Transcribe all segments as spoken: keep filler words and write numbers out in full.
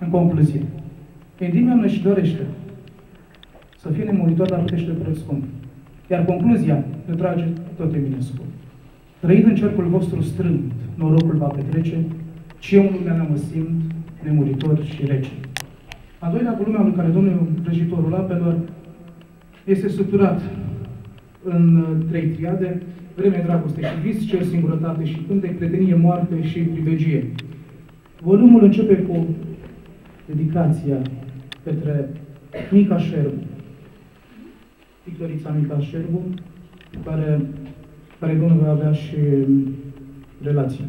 În concluzie, Endimia își dorește să fie nemuritor, dar plătește preț scump. Iar concluzia ne trage tot Eminescu. Trăind în cercul vostru strâmt, norocul va petrece, ci eu în lumea mea mă simt nemuritor și rece. A doilea volume al lui Caledoniu, Vrăjitorul apelor, este structurat în trei triade: vreme, dragoste și vis, cer, singurătate și cântec, prietenie, moarte și privegie. Volumul începe cu dedicația către Mica Șerbu, pictorița Mica Șerbu, care, care Domnul va avea și relații.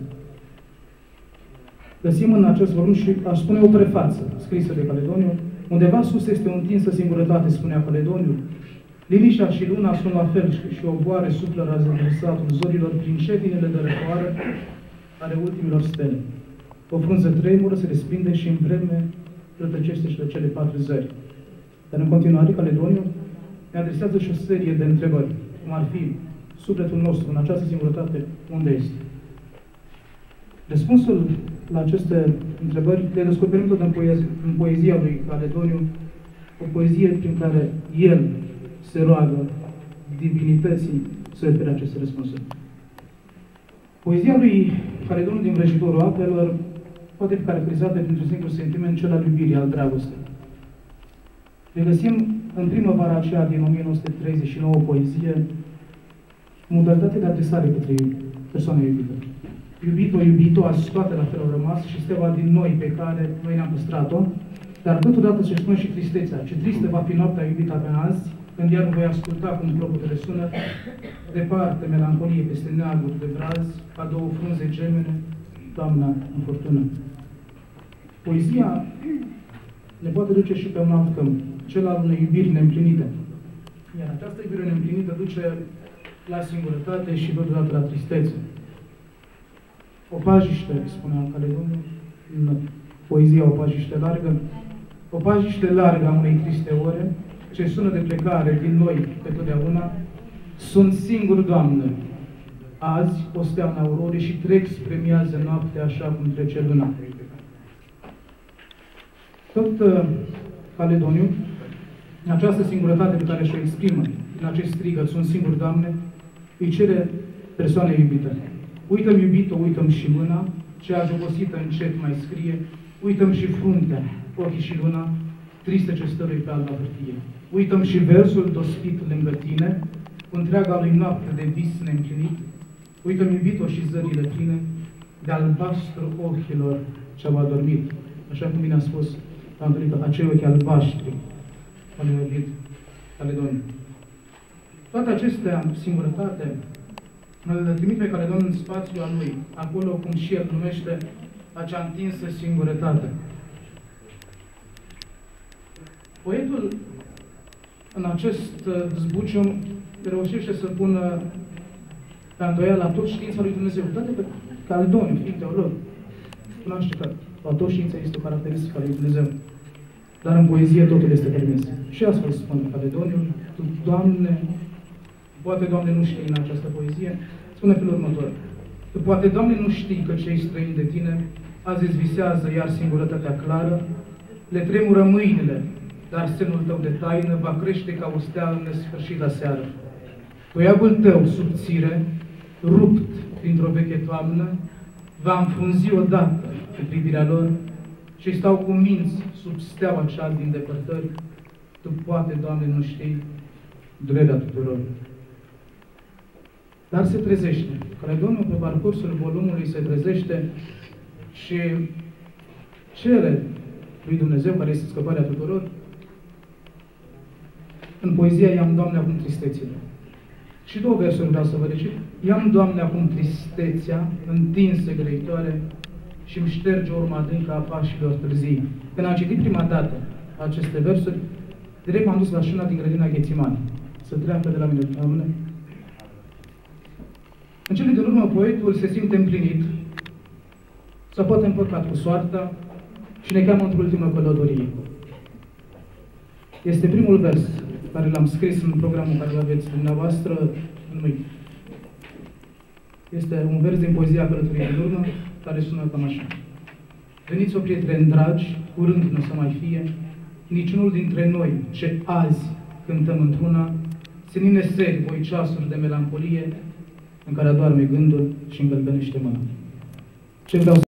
Găsim în acest volum și aș spune o prefață scrisă de Caledoniu. Undeva sus este o întinsă singurătate, spunea Caledoniu. Liniștea și luna sunt la fel și oboare suflă razămărsatul zorilor prin cetinele de răcoare ale ultimilor stele. O frunză tremură se desprinde și în vreme rătăcește și de cele patru zări. Dar în continuare, Caledoniu ne adresează și o serie de întrebări, cum ar fi sufletul nostru în această singurătate, unde este? Răspunsul la aceste întrebări le descoperim tot în, poezie, în poezia lui Caledoniu, o poezie prin care el se roagă divinității să ofere aceste răspunsuri. Poezia lui Caledoniu din Vrăjitorul apelor poate fi caracterizată printr-un singur sentiment, cel al iubirii, al dragostei. Le găsim în primăvara aceea din o mie nouă sute treizeci și nouă poezie modalitatea de adresare către persoana iubită. Iubito, iubito, azi toate la fel au rămas și steaua din noi pe care noi ne-am păstrat-o, dar totodată se spune și tristețea. Ce tristă va fi noaptea iubită pe azi, când iar nu voi asculta cum clopotul sună, departe melancolie peste neaguri de braz, ca două frunze gemene, toamna în furtună. Poezia ne poate duce și pe un alt câmp, cel al unei iubiri neîmplinite. Iar această iubire neîmplinită duce la singurătate și totodată la tristețe. O pajiște, spunea Caledoniu, în poezia O pajiște largă, o pajiște largă a unei triste ore, ce sună de plecare din noi pe totdeauna, sunt singur, Doamnă, azi o stea în aurore și trec spre miază noapte așa cum trece luna. Tot uh, Caledoniu, în această singurătate pe care și-o exprimă, în acest strigăt, sunt singur, Doamne, îi cere persoane iubite. Uită-mi, iubito, uită-mi și mâna, cea jocosită încet mai scrie, uită-mi și fruntea, ochii și luna, tristă ce stărui pe alba hârtie. Uită-mi și versul dospit lângă tine, cu întreaga lui noapte de vis neîmplinit. Uită-mi, iubito, și zările pline, de albastru ochilor ce-au adormit. Așa cum bine a spus Antonică, acei ochi albaștri, al lui iubit Caledoniu. Toate acestea, singurătate, îl trimit pe Caledoniu în spațiul al lui, acolo cum și el numește acea întinsă singurătate. Poetul, în acest zbucium, reușește să pună pe îndoială tot știința lui Dumnezeu. Toate pe Caledoniu, fiind teolog, cunoaște că la tot știința este o caracteristică a lui Dumnezeu. Dar în poezie totul este permis. Și astfel spune Caledoniu, Tu, Doamne, poate, Doamne, nu știi în această poezie, spune felul următor. Tu, poate, Doamne, nu știi că cei străini de tine azi îți visează iar singurătatea clară, le tremură mâinile, dar semnul tău de taină va crește ca o stea în nesfârșită seară. Toiagul tău subțire, rupt printr-o veche toamnă, va înfrunzi odată cu privirea lor și stau cu minți sub steaua cea din depărtări. Tu, poate, Doamne, nu știi durerea tuturor. Dar se trezește. Caledoniu, pe parcursul volumului, se trezește și cere lui Dumnezeu, care este scăparea tuturor, în poezia I-am, Doamne, acum tristețile. Și două versuri vreau să vă recit. I-am, Doamne, acum tristețea, întinsă grăitoare, și îmi șterge urma adâncă a pașilor târzii. Când am citit prima dată aceste versuri, direct m-am dus la șina din grădina Ghețimani, să treacă de la mine la mine. În cele din urmă, poetul se simte împlinit, sau poate împăcat cu soarta și ne cheamă într-o ultimă călătorie. Este primul vers care l-am scris în programul care îl aveți dumneavoastră în mâini. Este un vers din poezia Călătoriei din urmă, care sună cam așa. Veniți-o, prieteni dragi, curând nu o să mai fie, niciunul dintre noi ce azi cântăm într-una, senine seri voi ceasuri de melancolie, în care adorme gândul și îngălbenește mâna. Ce vreau